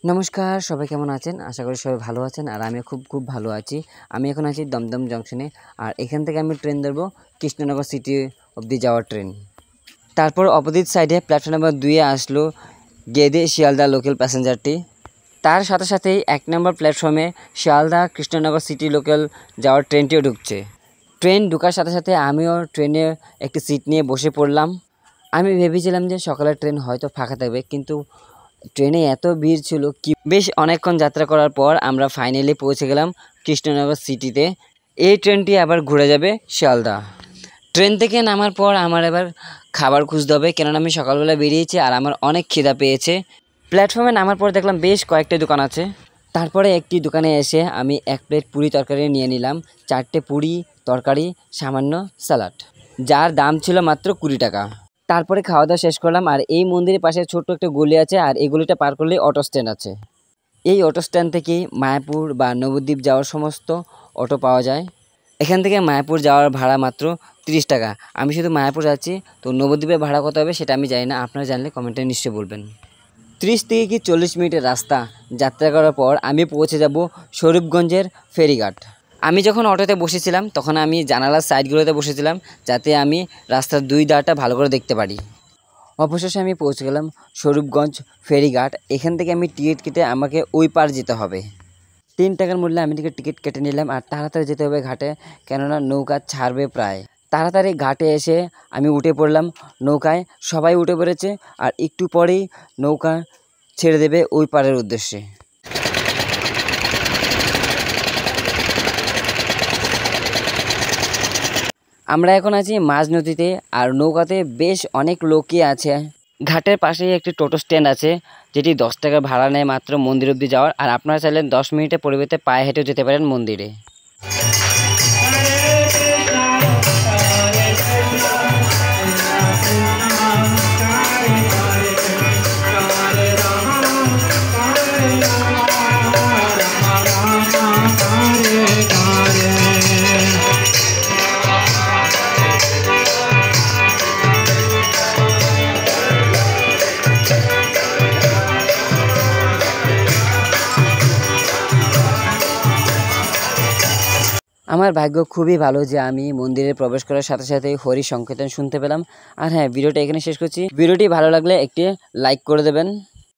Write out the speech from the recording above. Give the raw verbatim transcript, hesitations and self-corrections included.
নমস্কার, সবাই কেমন আছেন? আশা করি সবাই ভালো আছেন আর আমি খুব খুব ভালো আছি। আমি এখন আছি দমদম জংশনে আর এখান থেকে আমি ট্রেন ধরবো কৃষ্ণনগর সিটি অবধি যাওয়ার ট্রেন। তারপর অপোজিট সাইডে প্ল্যাটফর্ম নাম্বার দুইয়ে আসলো গেদে শিয়ালদা লোকাল প্যাসেঞ্জারটি। তার সাথে সাথেই এক নম্বর প্ল্যাটফর্মে শিয়ালদা কৃষ্ণনগর সিটি লোকাল যাওয়ার ট্রেনটিও ঢুকছে। ট্রেন ঢোকার সাথে সাথে আমিও ট্রেনে একটি সিট নিয়ে বসে পড়লাম। আমি ভেবেছিলাম যে সকালের ট্রেন হয়তো ফাঁকা থাকবে, কিন্তু ট্রেনে এত ভিড় ছিল কি বেশ অনেকক্ষণ যাত্রা করার পর আমরা ফাইনালি পৌঁছে গেলাম কৃষ্ণনগর সিটিতে। এই ট্রেনটি আবার ঘুরে যাবে শিয়ালদা। ট্রেন থেকে নামার পর আমার এবার খাবার খুঁজতে হবে, কেননা আমি সকালবেলা বেরিয়েছি আর আমার অনেক খিদা পেয়েছে। প্ল্যাটফর্মে নামার পর দেখলাম বেশ কয়েকটা দোকান আছে। তারপরে একটি দোকানে এসে আমি এক প্লেট পুরি তরকারি নিয়ে নিলাম, চারটে পুরি তরকারি সামান্য স্যালাড, যার দাম ছিল মাত্র কুড়ি টাকা। তারপরে খাওয়া দাওয়া শেষ করলাম আর এই মন্দিরের পাশে ছোট্ট একটা গলি আছে আর এই গলিটা পার করলেই অটো স্ট্যান্ড আছে। এই অটো স্ট্যান্ড থেকেই মায়াপুর বা নবদ্বীপ যাওয়ার সমস্ত অটো পাওয়া যায়। এখান থেকে মায়াপুর যাওয়ার ভাড়া মাত্র তিরিশ টাকা। আমি শুধু মায়াপুর যাচ্ছি, তো নবদ্বীপের ভাড়া কত হবে সেটা আমি জানি না, আপনারা জানলে কমেন্টে নিশ্চয়ই বলবেন। ত্রিশ থেকে কি চল্লিশ মিনিটের রাস্তা যাত্রা করার পর আমি পৌঁছে যাব স্বরূপগঞ্জের ফেরিঘাট। আমি যখন অটোতে বসেছিলাম তখন আমি জানালার সাইডগুলোতে বসেছিলাম, যাতে আমি রাস্তার দুই ধারটা ভালো করে দেখতে পারি। অবশেষে আমি পৌঁছে গেলাম স্বরূপগঞ্জ ফেরিঘাট। এখান থেকে আমি টিকিট কেটে আমাকে ওই পার যেতে হবে। তিন টাকার মূল্যে আমি টিকিট কেটে নিলাম আর তাড়াতাড়ি যেতে হবে ঘাটে, কেননা নৌকা ছাড়বে প্রায়। তাড়াতাড়ি ঘাটে এসে আমি উঠে পড়লাম নৌকায়। সবাই উঠে পড়েছে আর একটু পরেই নৌকা ছেড়ে দেবে ওই পারের উদ্দেশ্যে। আমরা এখন আছি মাঝ নদীতে আর নৌকাতে বেশ অনেক লোকই আছে। ঘাটের পাশেই একটি টোটো স্ট্যান্ড আছে, যেটি দশ টাকা ভাড়া নেয় মাত্র মন্দির অবধি যাওয়ার। আর আপনারা চাইলে দশ মিনিটের পরিবর্তে পায়ে হেঁটেও যেতে পারেন মন্দিরে। আমার ভাগ্য খুবই ভালো যে আমি মন্দিরে প্রবেশ করার সাথে সাথে হরি সংকীর্তন শুনতে পেলাম। আর হ্যাঁ, ভিডিওটা এখানে শেষ করছি। ভিডিওটি ভালো লাগলে একটি লাইক করে দেবেন।